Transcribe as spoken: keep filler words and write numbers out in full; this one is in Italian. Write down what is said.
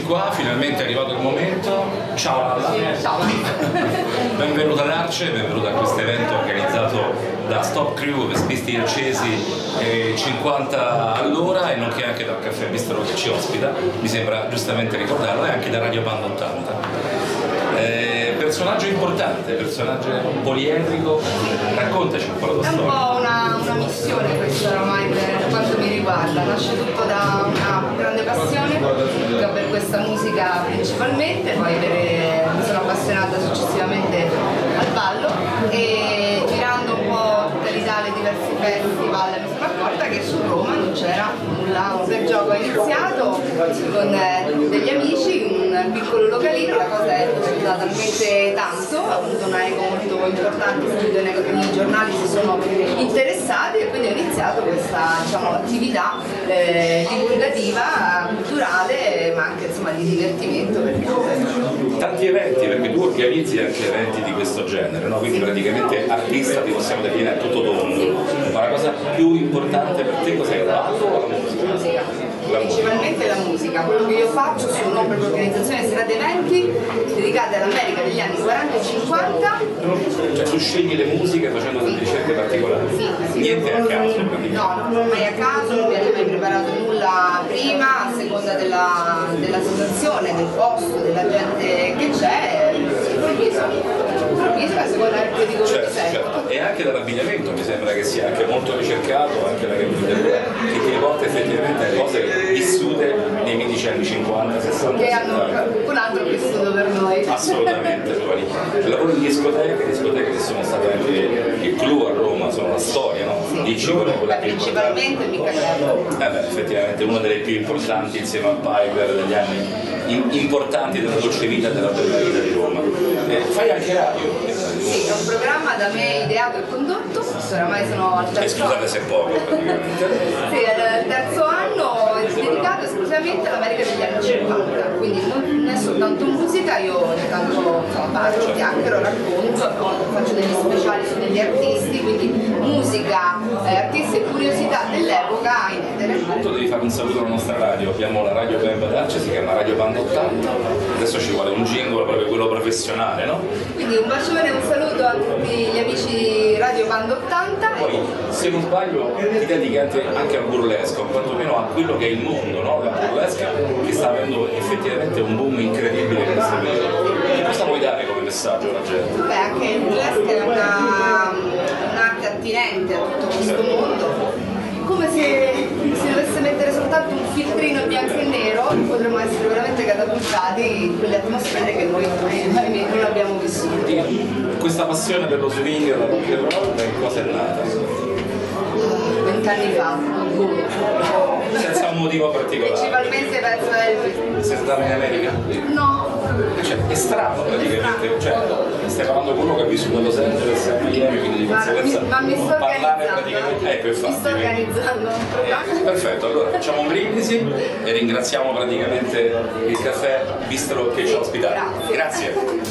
qua, finalmente è arrivato il momento. Ciao Lalla. Ciao. Benvenuta ad Arce, benvenuta a questo evento organizzato da Stop Crew, Vespisti Accesi e cinquanta all'ora, e nonché anche dal Caffè Bistro che ci ospita, mi sembra giustamente ricordarlo, e anche da Radio Banda ottanta. Eh, personaggio importante, personaggio poliedrico, raccontaci un po' la tua storia. È un po' una, una missione questa oramai per quanto mi riguarda, nasce tutto da una grande passione per questa musica principalmente, poi per, mi sono appassionata successivamente al ballo e girando un po' tutta l'Italia, diversi festival, mi sono accorta che su Roma non c'era nulla. Per gioco ho iniziato con degli amici, un piccolo localino, la cosa è piaciuta talmente tanto, ha avuto una eco molto importante, subito i giornali si sono interessati e quindi ho iniziato questa, diciamo, attività eh, divulgativa, culturale, ma anche insomma di divertimento. Perché... Tanti eventi, perché tu organizzi anche eventi di questo genere, no? Quindi praticamente artista ti possiamo definire a tutto tondo, ma la cosa più importante per te cos'è, il ballo o la musica? Musica. Principalmente la musica, quello che io faccio sono proprio organizzazione di serate eventi dedicate all'America degli anni quaranta e cinquanta. Cioè tu scegli le musiche facendo delle ricerche particolari? Sì, sì. Niente a caso praticamente? No, non mai a caso, non mi hanno mai preparato nulla prima, a seconda della, della situazione, del posto, della gente che c'è, improvviso, improvviso a seconda anche di come certo, ti senti. certo. E anche dall'abbigliamento mi sembra che sia anche molto ricercato, anche la capigliatura, che ti riporta effettivamente a cose vissute nei mitici anni cinquanta sessanta. Che hanno un altro vissuto per noi. Assolutamente, giovani. Lavoro in discoteche, discoteche che sono state anche il clou a Roma, sono la storia, no? Sì. Dici quella è quella più Principalmente importante. Mica Eh beh, effettivamente una delle più importanti insieme al Piper degli anni in, importanti della dolce vita e della bella vita di Roma. Eh, fai anche radio? Sì, è un programma da me ideato e condotto, oramai sono al E terzo scusate anno. se è poco praticamente. Sì, è il terzo anno, è dedicato esclusivamente all'America degli anni cinquanta, quindi non è soltanto musica, io ogni tanto insomma, parlo, chiacchiero, racconto, faccio degli speciali su degli artisti, quindi musica, eh, artisti e curiosità dell'epoca in etere. Intanto devi fare un saluto alla nostra radio, abbiamo la radio Bamba d'Arce, si chiama Radio Banda ottanta, adesso ci vuole un jingle, proprio quello professionale, no? Quindi un bacione e un saluto a tutti gli amici di Radio Banda ottanta. Poi, se non sbaglio, ti dedichi anche al burlesco, quantomeno a quello che è il mondo, no? La burlesca, che sta avendo effettivamente un boom incredibile in questo periodo. Cosa vuoi dare come messaggio alla gente? Beh, anche il burlesque è una, un'arte attinente a tutto questo mondo. Come se si dovesse mettere soltanto un filtrino bianco e nero, potremmo essere veramente catapultati in quelle atmosfere che noi ahimè non abbiamo vissuto. Questa passione per lo swing e la rock and roll, cosa è nata? Vent'anni fa, Senza un motivo particolare. principalmente penso a Elvis. Sei stata in America? No. Cioè, è strano praticamente, cioè, stai parlando con uno che ha vissuto a Los Angeles e a Miami, quindi di conseguenza ma mi sto parlare organizzando. praticamente. Ecco, infatti. Mi sto organizzando un programma. Perfetto, allora facciamo un brindisi e ringraziamo praticamente il caffè Bistro che ci ha ospitato. Grazie. Grazie.